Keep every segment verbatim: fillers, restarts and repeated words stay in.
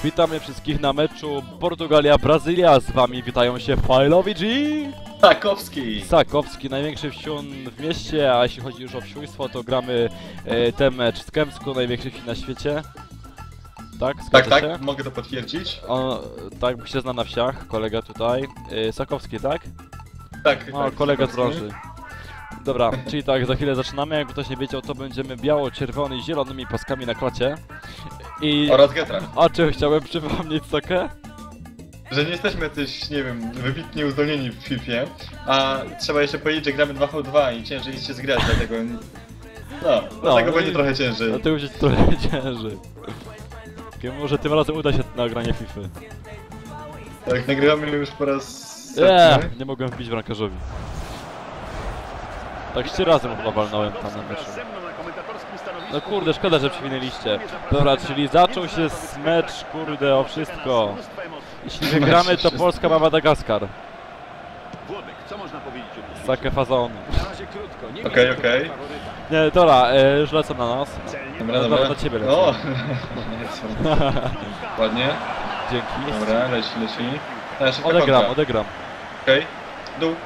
Witamy wszystkich na meczu Portugalia-Brazylia. Z wami witają się Fajlowicz i... Sakowski. Sakowski, największy wsiun w mieście, a jeśli chodzi już o wsiójstwo, to gramy e, ten mecz z Kępsku, największy wsi na świecie. Tak, Tak, zgadza tak, się? mogę to potwierdzić. O, tak, bo się zna na wsiach, kolega tutaj. E, Sakowski, tak? Tak, No, tak, kolega z Sakowski. branży. Dobra, czyli tak, za chwilę zaczynamy. Jakby ktoś nie wiedział, to będziemy biało-czerwony i zielonymi paskami na klacie. I... Oraz Getra. A czy chciałem przypomnieć Sakę? Że nie jesteśmy jacyś, nie wiem, wybitnie uzdolnieni w Fifie, a trzeba jeszcze powiedzieć, że gramy dwa v dwa i ciężej jest się zgrać, dlatego... No, dlatego no będzie i- trochę ciężej. Dlatego się trochę ciężej. Okay, może tym razem uda się nagranie FIFA. Tak, nagrywamy już po raz Nie, setny. nie mogłem wbić bramkarzowi. Tak trzy razy chyba walnąłem tam na meczu. No kurde, szkoda, że przewinęliście. Dobra, czyli zaczął się z mecz, kurde, o wszystko. Jeśli wygramy, to Polska ma Madagaskar. Sakę fazon. Okej, okej. Nie, dobra, e, już lecą na nas. Dobra, No, dobra. na ciebie lecę. O! Ładnie. Dzięki. Dobra, leci, leci. A, szybka Odegram, kontra. odegram. Okej. Dół.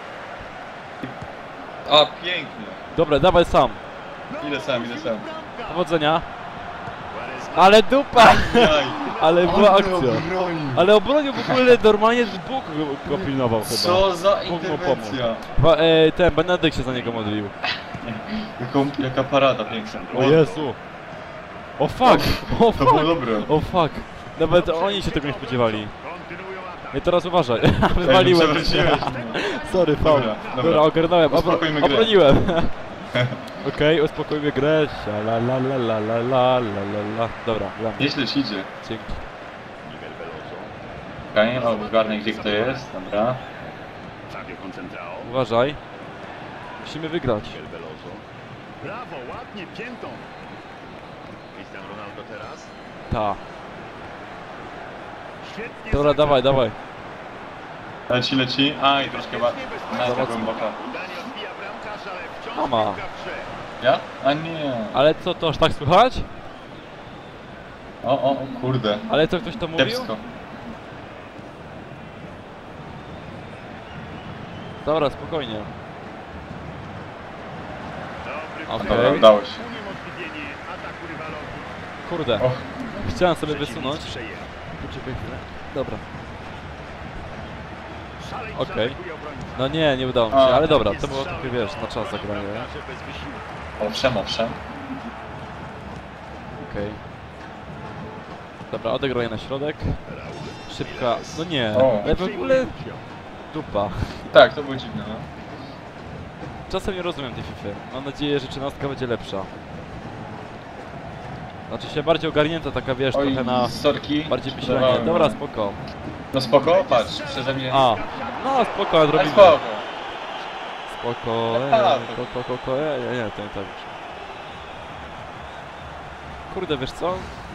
A, pięknie. Dobra, dawaj sam. Ile sam, ile sam. Powodzenia. Ale dupa! Jaj. Ale była On akcja. obronił. Ale obronił w ogóle normalnie Bóg go, go pilnował chyba. Co za Bóg mu pomógł. interwencja. Ba, e, ten Benedykt się za niego modlił. Jaką, jaka parada piękna. O Jezu. O fuck! O To było fuck! dobre. O fuck! Nawet oni się tego nie spodziewali. I teraz uważaj. Wywaliłem się. Przewróciłeś. Sorry, faul. Dobra, Dobra, dobra. ogarnąłem. Obro Uspokójmy grę. obroniłem. Okej, uspokójmy grę. La la la la la la la la la. Dobra, gramy. Nieźle ci idzie. Dzięki. Okej, okay, ogarnę gdzie kto jest, dobra. Uważaj. Musimy wygrać. Brawo, ładnie piętą. Cristiano Ronaldo teraz. Ta. Świetnie. Dobra, zagrał. dawaj, dawaj. Leci, leci. A i troszkę ba... Na Zobacz. głęboko. Udanie odbija bramkarz, ale wciąż Mama. piłka w grze. Ja? A nie. Ale co, to aż tak słychać? O, o, o kurde. Ale co, ktoś to mówił? Kiepsko. Dobra, spokojnie. Dobry Okej. Dobra, udało się. uniemożliwienie ataku rywalowi. Kurde. Och, Chciałem sobie Przeciwnik wysunąć. przejęty. Poczekaj chwilę. Dobra. Szaleńczo Okej. atakuje obrońca. No nie, nie udało mi się, A. ale dobra, to było takie, wiesz, na czas zagranie. Bramkarze bez wysiłku. owszem, owszem. Okej. Dobra, odegraję na środek. Szybka, no nie, O. ale w ogóle dupa. Tak, to było dziwne, no. Czasem nie rozumiem tej FIFA. Mam nadzieję, że trzynastka będzie lepsza. Znaczy się bardziej ogarnięta, taka wiesz, Oj, trochę na sorki. bardziej myślenie. Dawałem, Dobra, no. spoko. No spoko, patrz, przeze mnie... A, no spoko, ale Ale zrobimy. spoko. Spoko, A, e, to- spoko, spoko, e, nie, nie, to nie tak już. Kurde, wiesz co?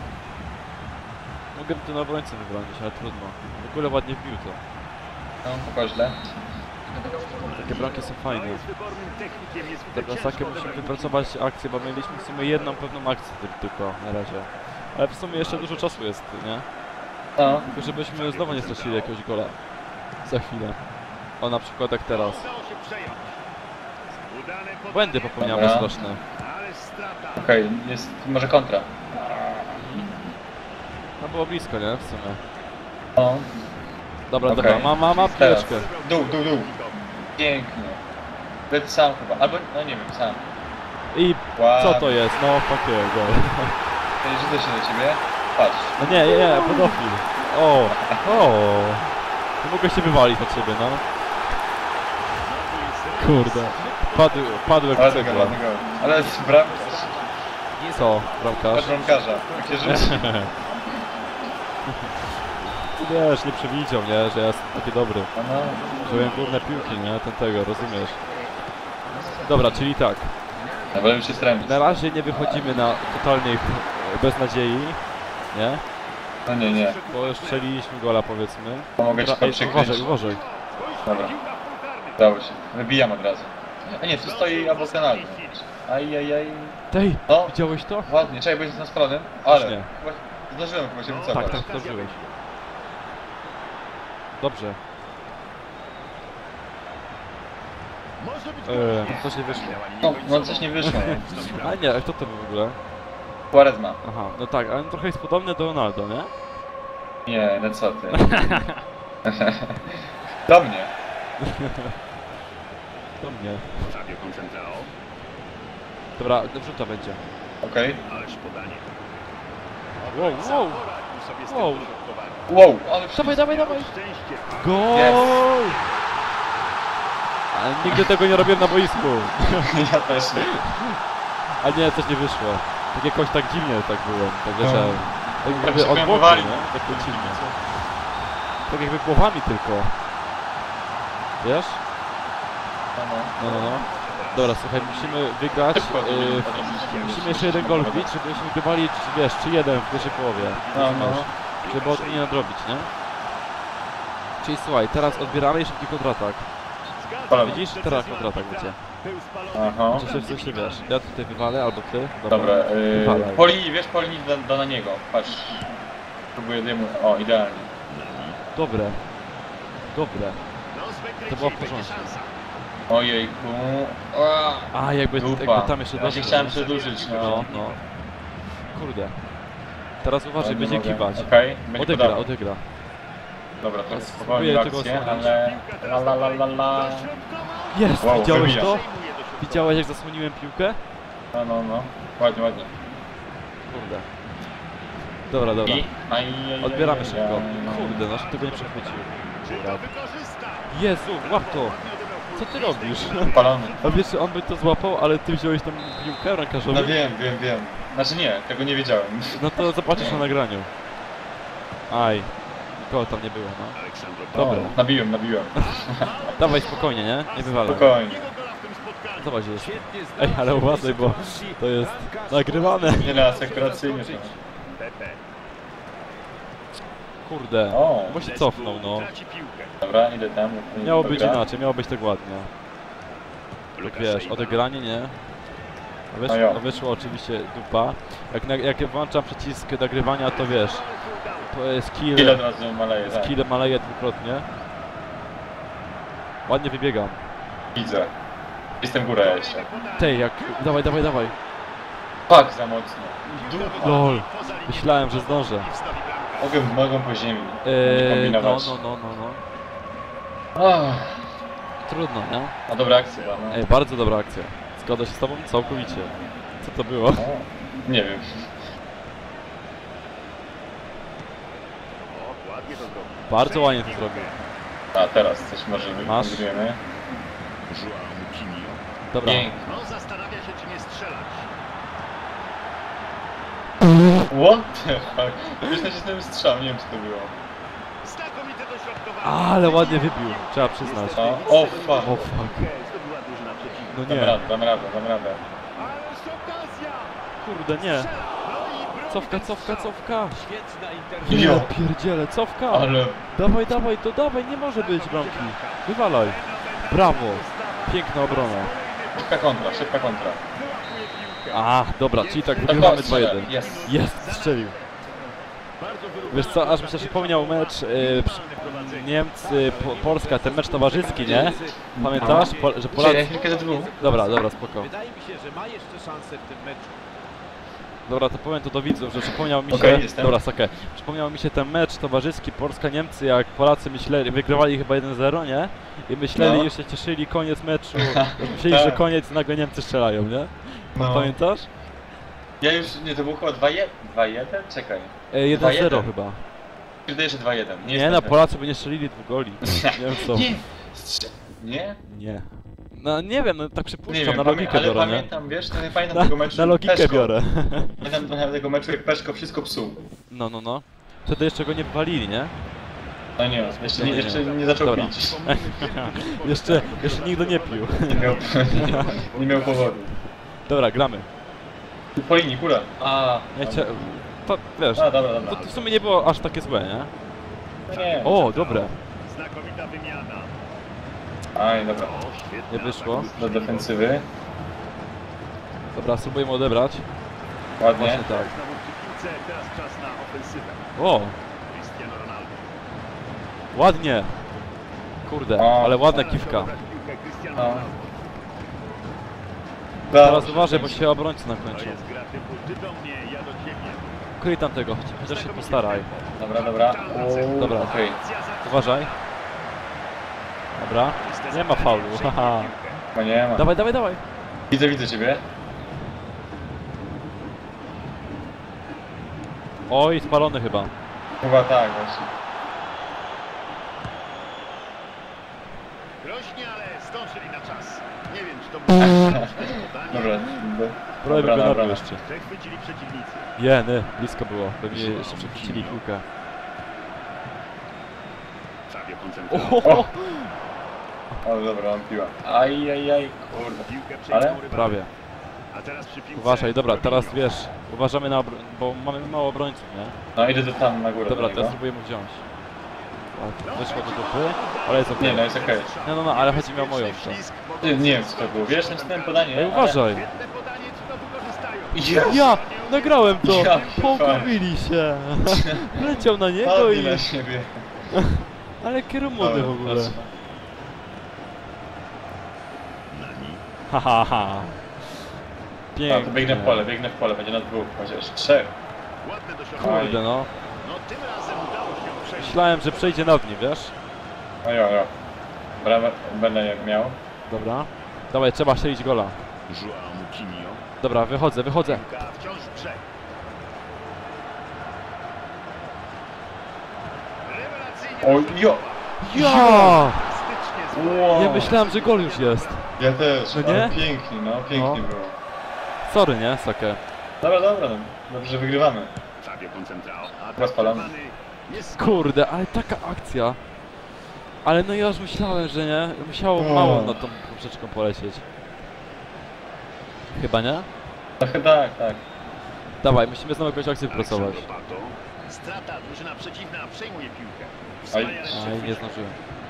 Mogę tu na obrońcę wybronić, ale trudno. W ogóle ładnie wbił to. No, chyba źle. Takie bramki są fajne. Jest wybornym technikiem, jest Dobra, ciężko Sakę musimy odebrać. wypracować akcję, bo mieliśmy w sumie jedną pewną akcję tyl- tylko na razie. Ale w sumie jeszcze dużo czasu jest, nie? No. Tylko żebyśmy znowu nie stracili jakiegoś gola. Za chwilę. O, na przykład jak teraz. Udało się przejąć. Udane podanie, Błędy popełniamy Dobra. straszne. ale strata. Okej, jest może kontra. No było blisko, nie? W sumie. No. Dobra, Okej. dobra, ma, ma, ma Teraz. piłeczkę. Dół, dół, dół. Pięknie. Leć sam chyba, albo, no nie wiem, sam. I Wow. co to jest? No, fuck yeah, gol. Rzucę się do ciebie. Patrz. No nie, nie, nie, pedofil. O, o. Nie mogę się wywalić na ciebie, no. Kurde. Padł, padł jak Ładny gol, cegła. ładny gol. Ale z bram... Co, bramkarz? Patrz bramkarza. Jak się rzuci. Ty wiesz, nie przewidział, nie, że ja jestem taki dobry. No, no. Że wiem górne piłki, nie, ten tego, rozumiesz. Dobra, czyli tak. Ja wolę się strębić. Na razie nie wychodzimy na totalnej beznadziei, nie? No nie, nie. Bo już strzeliliśmy gola, powiedzmy. Pomogę ci Dobra, to ej, przykryć. uważaj, uważaj. Dobra. Udało się. Wybijam od razu. A nie, tu stoi albo Kanalny. Aj, aj, aj. Tej, No, widziałeś to? ładnie. Czekaj, będzie z nas przodu, ale... nie. chyba Zdążyłem chyba się wycofać. Tak, tak, zdążyłeś. Dobrze. Może być Eee, coś nie wyszło. No, no coś nie wyszło. A nie, a kto to był w ogóle? Quaresma. Aha, no tak, ale on trochę jest podobny do Ronaldo, nie? Nie, no co ty. Do mnie. Do mnie. Fabio Concentrao. Dobra, wrzuta będzie. Okej. Ależ podanie. Wow, wow, Poradził sobie z tym wow. dośrodkowaniem. Wow, ale Dawaj, dawaj, dawaj. Szczęście. Gol! Ale nigdy tego nie robiłem na boisku. ja też nie. A nie, coś nie wyszło. Tak jakoś tak dziwnie tak byłem, tak No. leciałem. Tak Tak jakby od boku, przekrępowali. nie? Tak dziwnie. Tak jakby głowami tylko. Wiesz? No, no. No, no, no. Dobra, słuchaj, musimy wygrać. Szybko, Yy, żeby- musimy jeszcze jeden gol wbić, żebyśmy grywali, czy wiesz, czy jeden w pierwszej połowie. No, no. Żeby od nie nadrobić, nie? Czyli słuchaj, teraz odbieramy i szybki kontratak. Dobra. Widzisz? Teraz kontratak będzie. Był spalony. Aha. Czy się w sensie wiesz? Ja tutaj wywalę, albo ty? Dobra, yy, Wywalaj. po linii, wiesz, po linii do, do na niego. Patrz. Próbuję jemu. O, idealnie. Dobre. Dobre. No, z wykręci To było w będzie porządku. szansa. Ojejku. O, A, jakby, jakby dupa. tam jeszcze Ja się doszło. chciałem przedłużyć, no. No, no. Kurde. Teraz uważaj, Nie będzie mogę. kiwać. Okej, będzie Odegra, podawał. odegra. Dobra, teraz Teraz spokojnie spróbuję tego akcję, osłonić. ale... Piłka La teraz la la la la. dośrodkował. Jest! Wow, Widziałeś wybija. to? Przejmuje dośrodkowanie. Widziałeś jak zasłoniłem piłkę? No, no, no. Ładnie, ładnie. Kurde. Dobra, dobra. I... Aj, aj, Odbieramy aj, szybko. aj. Kurde, no tego nie przechwycił. Czy to wykorzysta? Jezu, łap to! Co ty robisz? Palony. A wiesz, że on by to złapał, ale ty wziąłeś tam piłkę rękarzową? No wiem, wiem, wiem. Znaczy nie, tego nie wiedziałem. No to zobaczysz na nagraniu. Aj. Nikogo tam nie było, no. Aleksandro Dobra. O, nabiłem, nabiłem. Dawaj spokojnie, nie? Nie wywalaj. Spokojnie. Drugiego gola w tym spotkaniu. Zobacz, jest. Ej, ale uważaj, bo to jest nagrywane. Nie na asekuracyjnie to. Pepe. Kurde. O, Bo się cofnął, no. Traci piłkę. dobra, idę tam. Miało być Dobra. inaczej, miało być tak ładnie. Tak wiesz, odegranie, nie? A A wyszło, jo. a wyszło oczywiście dupa. Jak, na, jak włączam przycisk nagrywania, to wiesz, to jest kill, Ile od razu maleje, tak. kill maleje dwukrotnie. Ładnie wybiegam. Widzę. Jestem góra jeszcze. Tej, jak... Dawaj, dawaj, dawaj. Fuck, za mocno. Dupa. Lol. Myślałem, że zdążę. Mogę, mogą po ziemi. Nie Eee, no, kombinować. no, no, no, no. Ach, Trudno, nie? no dobra akcja, no. Ej, bardzo dobra akcja. Zgodzę się z tobą całkowicie. Co to było? O, nie wiem. O, ładnie to zrobił. Bardzo ładnie to zrobił. A teraz coś może Masz? wykonujemy. Joao Moutinho. Dobra. Pięknie. No, zastanawia się, czy nie strzelać. What the fuck? Wiesz, nacisnąłem strzał, nie wiem co to było. Znakomite dośrodkowanie. Ale ładnie wybił, trzeba przyznać. O, o fuck. O fuck. Zdobyła drużyna przeciwna. No Dam nie. radę, dam radę, dam radę. Ależ okazja. Kurde, nie. No i broni Cofka, ten cofka, strzał. cofka. Świetna Jo. Ja pierdzielę, cofka. Ale... Dawaj, dawaj, to dawaj, nie może być bramki. Wywalaj. Brawo. Piękna obrona. Szybka kontra, szybka kontra. A, dobra, czyli tak Tak, wygrywamy o, dwa jeden. Jest. Jest, strzelił. Wiesz co, aż mi się przypomniał mecz y, przy- Niemcy, po, Polska, ten mecz towarzyski, nie? Pamiętasz, po, że Czekaj, Polacy... chwilkę za dwóch. Dobra, dobra, spoko. Wydaje mi się, że ma jeszcze szansę w tym meczu. Dobra, to powiem to do widzów, że przypomniał mi się... Okej, jestem. Dobra, okej. Przypomniał mi się ten mecz towarzyski Polska-Niemcy, jak Polacy myśleli, wygrywali chyba jeden zero, nie? I myśleli, No. już się cieszyli, koniec meczu. Myśleli, że Tak. koniec, nagle Niemcy strzelają, nie? No. Pamiętasz? Ja już, nie, to było chyba dwa jeden? dwa jeden? Czekaj. E, jeden zero jeden. chyba. Wydaje, że dwa jeden. Nie, jestem no pewien. Polacy by nie strzelili dwóch goli. Nie wiem co. Nie. Strze- Nie? Nie. No nie wiem, no tak Nie przypuszczam, wiem, na pamię- logikę ale biorę, nie? pamiętam, wiesz, no nie pamiętam Na, tego meczu. na logikę Peszko. biorę. Pamiętam pamiętam tego meczu, jak Peszko wszystko psuł. No, no, no. Wtedy jeszcze go nie walili, nie? No nie, jeszcze nie, Nie, nie. jeszcze nie zaczął Dobra. pić. jeszcze, jeszcze nigdy nie pił. Nie miał, nie miał powodu. Dobra, gramy. Po linii, kura. A, Ja chcia... To, wiesz, A, dobra, dobra. to, to w sumie nie było aż takie złe, nie? No nie. O, dobre. Znakomita wymiana. Aj, dobra. O, świetna. Nie wyszło. Do defensywy. Dobra, spróbujemy odebrać. Ładnie. Właśnie tak. Znowu przy piłce. piłce, teraz czas na ofensywę. O, Cristiano Ronaldo. ładnie. Kurde, O, ale ładna kiwka. Dobrać piłkę Cristiano O. Ronaldo. Teraz uważaj, bo się obrońcy To nakończą. jest gra typu ty do mnie, ja do ciebie. Kryj tam tego, chociaż się postaraj. Dobra, dobra. O, Dobra. okej. Uważaj. Dobra. Nie ma faulu, haha. Chyba nie ma. Dawaj, dawaj, dawaj. Widzę, widzę ciebie. Oj, spalony chyba. Chyba tak właśnie. Groźnie, ale zdążyli na czas. Nie wiem, czy to było podanie. Dobra. Prawie Dobra, by go dobra. nabił jeszcze. Przechwycili przeciwnicy. Jeny, blisko było. Pewnie jeszcze przechwycili piłkę. Fabio koncentrował. Oho, O, dobra, mam piła. Aj, aj, aj, kurde. Piłkę Ale? przejmą rywale. prawie. A teraz przy piłce. Uważaj, dobra, teraz Robinho. wiesz, uważamy na obro... bo mamy mało obrońców, nie? No idę do tam na górę. Dobra, do niego. teraz spróbuję mu wziąć. Ładnie, wyszło do dupy, ale jest okej. Nie, no jest okej. No, no, no, ale chodzi mi o moją to. Nie, nie wiem co to było. Wiesz, nacisnąłem podanie. Ej, ale- uważaj! Świetne podanie, czy to wykorzystają? Jezu. Ja! Nagrałem to! Ja Pokurwili się! Leciał na niego Padli i... na siebie. Ale kierowany w ogóle. proszę. Nani. Ha, ha, ha. A, Pięknie. to biegnę w pole, biegnę w pole, będzie na dwóch, chociaż trzech. Ładne dośrodkowanie. Kurde no. No tym razem udało się przejść. Myślałem, że przejdzie nad nim, wiesz? No jo, jo. Bramę będę jak miał. Dobra. Dawaj, trzeba strzelić gola. Joao Moutinho. Dobra, wychodzę, wychodzę. Piłka wciąż w grze. Rewelacyjnie. O, jo! Ja! Fantastycznie złapał. Wow. Nie myślałem, że gol już jest. Ja też, No no nie? pięknie, no pięknie No. było. Sorry, nie, Sake? Dobra, dobra, no. Dobrze, że wygrywamy. Fabio Concentrao. Atak Rozpalamy. przerwany. Jest Kurde, ale taka akcja. Ale no ja już myślałem, że nie. Musiało O. mało na tą poprzeczką polecieć. Chyba nie? No chyba tak, tak. Dawaj, musimy znowu jakąś akcję wypracować. Alexandro Pato. Strata, drużyna przeciwna przejmuje piłkę. Aj. Wspaniale Aj, nie przechwycił. zdążyłem.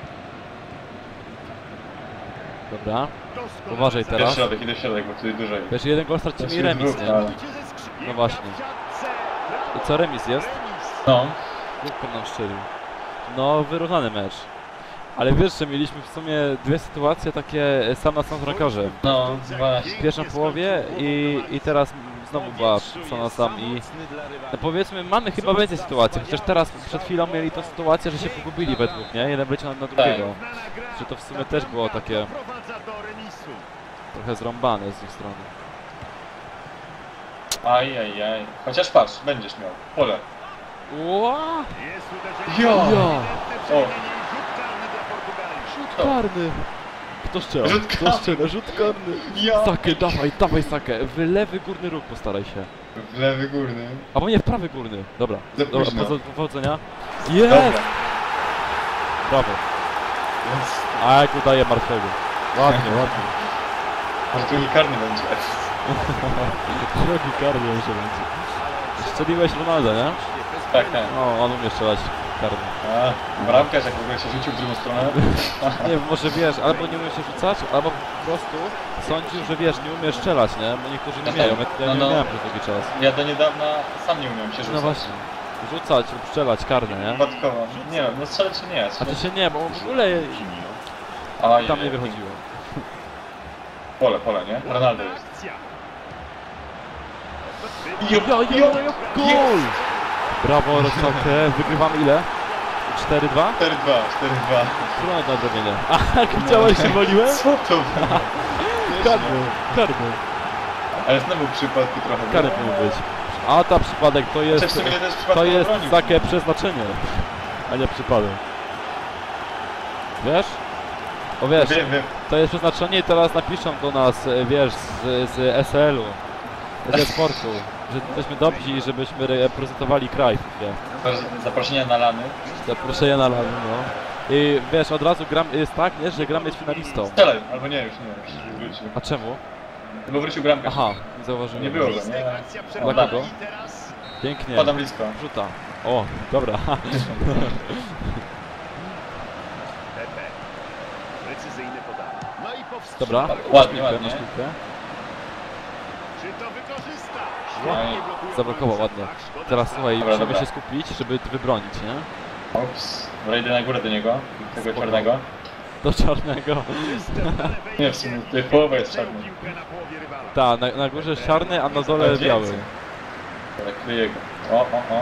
Dobra. Doskonale Uważaj zagrał. Idę w teraz. środek, idę w środek, bo tu jest dłużej. Wiesz, jeden gol stracimy i Jest remis, dwóch, nie? ale- Idzie ze skrzypienia No właśnie. w siatce. I Brawo. co, remis jest? Remis. No. Główką nam szczelił. No, wyrównany mecz. Ale wiesz, że mieliśmy w sumie dwie sytuacje takie sam na sam w bramkarze. No, właśnie. W pierwszej połowie i, i teraz znowu była sam na sam i no powiedzmy mamy chyba więcej sytuacji, chociaż teraz przed chwilą mieli tą sytuację, że się pogubili we dwóch, nie? Jeden wleciał na, na drugiego. Że to w sumie też było takie Doprowadza do remisu. trochę zrąbane z ich strony. Aj, aj, aj. Chociaż patrz, będziesz miał. Pole. Ła! Jest uderzenie. Jo! Jo! Ewidentne przewinienie i rzut karny dla Portugalii. Rzut karny! Kto strzela? Rzut Kto karny. strzela? Rzut karny! Ja. Sakę, dawaj, dawaj Sakę! W lewy górny róg postaraj się. W lewy górny. Albo nie, w prawy górny. Dobra, Za dobra, późno. powo- powodzenia. Dobra. Jest! Brawo. Jest. A jak udaje martwego. Ładnie, ładnie. Może tu nie karny będzie. Drogi karny jeszcze będzie. Strzeliłeś Ronaldo, nie? Tak, tak. No, on umie strzelać karny. A, bramkarz jak w ogóle się rzucił w drugą stronę. Nie wiem, może wiesz, albo nie umie się rzucać, albo po prostu sądził, że wiesz, nie umie strzelać, nie? Bo niektórzy nie umieją, ja, ja No, nie no. miałem przez długi czas. Ja do niedawna sam nie umiałem się rzucać. No właśnie. Rzucać lub strzelać karne, nie? Przypadkowo. Nie wiem, no strzelać się nie. A to się nie, bo w ogóle Moutinho. Aj, tam nie wychodziło. Pole, pole, nie? Ronaldo jest. Akcja. Jo, Jo, jo, jo, jo, gol! Brawo, Rosakę. Wygrywamy ile? cztery dwa? cztery dwa, cztery dwa. Trudno na zrobienie. A, jak widziałeś, się woliłem? Co to było? Karny, karny. Ale znowu przypadki trochę. Karny powinien być. A ta przypadek to Jest, jest... w sumie też To przypadkowo jest bronił. takie przeznaczenie, a nie przypadek. Wiesz? O wiesz, Wiem, wiem. to jest przeznaczenie i teraz napiszą do nas, e, wiesz, z, z S L u, ze sportu, że jesteśmy dobrzy i żebyśmy reprezentowali kraj. Wie. Zaproszenia na lany. Zaproszenia na lany, no. I wiesz, od razu gram, jest tak, nie, że gramy z finalistą. Strzelaj, albo nie, już nie, już wrócił. A czemu? Bo wrócił bramkę. Aha, nie zauważyłem. Nie było go, Listek, nie? akcja Dla przerwana kogo? i teraz Pięknie. Padam blisko. Rzuta. O, dobra. Pepe. Precyzyjne podanie. No i powstrzymał. Dobra. Ładnie, Masz piłkę, ładnie. masz piłkę. Czy to wykorzysta? Oj, Zablokował ładnie. Teraz słuchaj, Dobra, musimy dobra. się skupić, żeby wybronić, nie? ups. Dobra, idę na górę do niego, tego Spoko. czarnego. Do czarnego. Nie, w sumie tutaj połowa jest czarna. Ta, na, na górze czarny, a na dole Więcej. biały. Dobra, kryję go. O, o, o.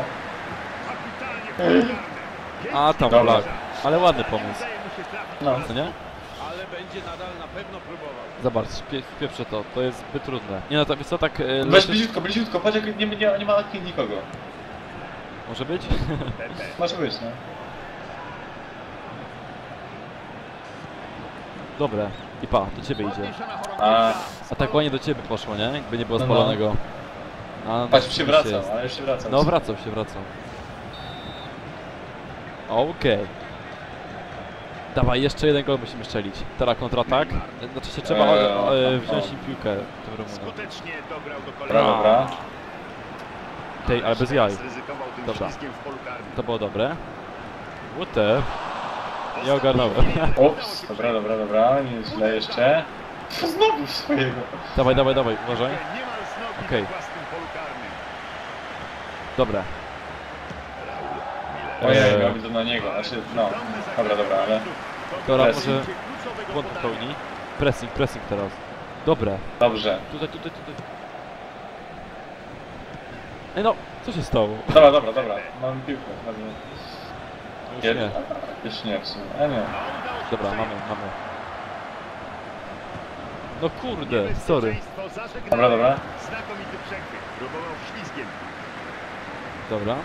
A tam Dobra. flag. Ale ładny pomysł, No, co nie? Ale będzie nadal na pewno próbował. Zobacz, pie, pieprzę to, to jest zbyt trudne. Nie no, to wiesz co, tak e, weź leży... bliziutko, bliziutko, patrz jak nie, nie, nie ma akcji nikogo. Może być? Może być, no. Dobre. I pa, do ciebie idzie. A, A tak ładnie do ciebie poszło, nie? Jakby nie było No, no. spalonego. A, no, patrz, rzeczywiście przywracał, jest. ale już się wracał. No wracał się, wracał. Okej. Dawaj, jeszcze jeden gol musimy strzelić. Teraz kontratak. Znaczy się trzeba Eee, e, e, o, wziąć o. im piłkę. tym Rumunom. Skutecznie dograł do Dobra, kolejnego. dobra. Tej, ale bez jaj. Zryzykował tym Dobra. ślizgiem w polu karnym. To było dobre. What the? Nie ogarnąłem. Ups, dobra, dobra, dobra, nie źle jeszcze. Znowu swojego. Dawaj, dawaj, dawaj, uważaj. Niemal z nogi Okej. we własnym polu karnym. Dobra. Ojej, Eee. miał to na niego, znaczy, no. Dobra, dobra, ale... Dobra, Pressing. może błąd popełni. Pressing, pressing teraz. Dobre. Dobrze. Tutaj, tutaj, tutaj. Ej no, co się stało? Dobra, dobra, dobra. Mam piłkę. Dobra. Już Jed... nie. Jeszcze nie w sumie. A nie. Dobra, mamy, mamy. No kurde, sorry. Niebezpieczeństwo zażegnane. Dobra, dobra. Znakomity przechwyt. Próbował ślizgiem. Dobra.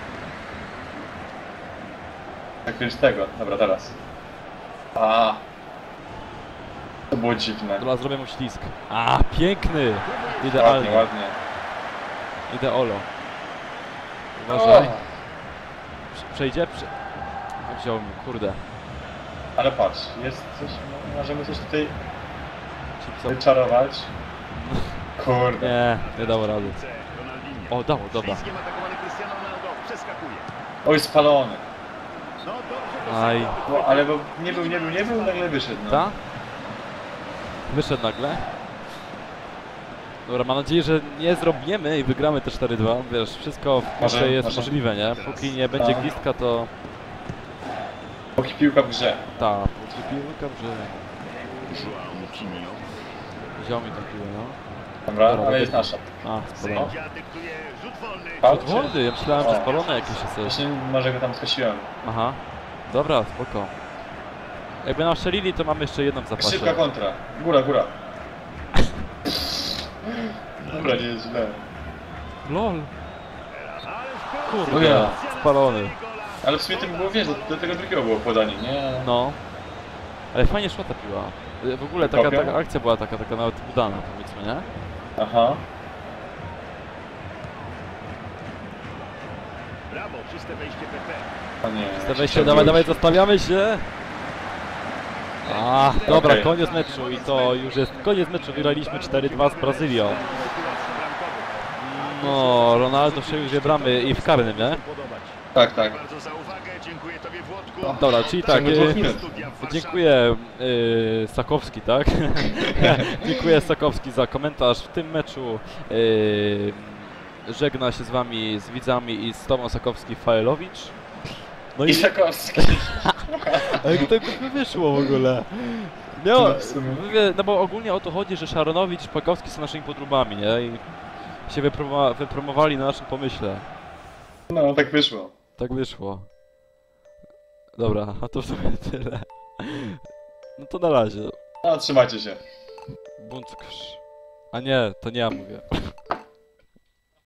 Tak już tego. Dobra, teraz. A. To było dziwne. Dobra, zrobię mu ślizg. A, piękny! Ładnie, Idealnie. ładnie. Ideolo. O. Uważaj. Prze- Przejdzie? Prze... Wziął mi, kurde. Ale patrz, jest coś, no, możemy coś tutaj Chipsa. wyczarować. Kurde. Nie, nie dało rady. Ronaldinho. O, dało, dobra. Ślizgiem atakowany Cristiano Ronaldo. Przeskakuje. Oj, spalony. No dobrze. Aj. No, ale bo nie był, nie był, nie był, nagle wyszedł. No. Ta? Wyszedł nagle. Dobra, mam nadzieję, że nie zrobimy i wygramy te cztery dwa. Wiesz, wszystko w Może- piłce jest może. możliwe, nie? Póki nie będzie Tak. gwizdka, to... Póki piłka w grze. Ta, póki piłka, że... João Moutinho. Wziął mi tą piłę, no. Dobra, Dobra, ale jest dobra. nasza. A, spalone. Sędzia dyktuje rzut wolny. Faul? Wolny, ja myślałem, że O. spalone jakieś jest coś. Właśnie może go tam skosiłem. Aha. Dobra, spoko. Jakby nam strzelili, to mamy jeszcze jedną w zapasie. Szybka kontra. Góra, góra. Dobra, nie jest źle. LOL. O Kurde, ja. spalony. Ale w sumie tym było, wiesz, do, do tego drugiego było podanie, nie? No. Ale fajnie szła ta piła. Y, W ogóle taka, Kopią? taka akcja była taka, taka nawet udana, powiedzmy, nie? Aha. Brawo, czyste wejście P P. O nie. Te wejście, dawaj, dawaj, zostawiamy się! A, dobra, Okej. koniec meczu i to już jest koniec meczu. Wygraliśmy cztery dwa z Brazylią. Sytuacji bramkowej. No, Ronaldo strzelił dwie bramy i w karnym, nie? Tak, tak. Bardzo za uwagę, dziękuję tobie Włodku. Dobra, czyli tak, Ciągle dwóch y, minut. Studia w Warszawie. dziękuję y, Sakowski, tak? Dziękuję Sakowski za komentarz w tym meczu. Y, żegna się z wami, z widzami i z tobą Sakowski Fajelowicz. No i Isakowski. jak to by wyszło w ogóle? Miało, No, w sumie. wie- no bo ogólnie o to chodzi, że Szaranowicz i Szpakowski są naszymi podróbami, nie? I się wyproma wypromowali na naszym pomyśle. No, tak wyszło. Tak wyszło. Dobra, a to w sumie tyle. No to na razie. No, trzymajcie się. Bunt krz. A nie, to nie ja mówię.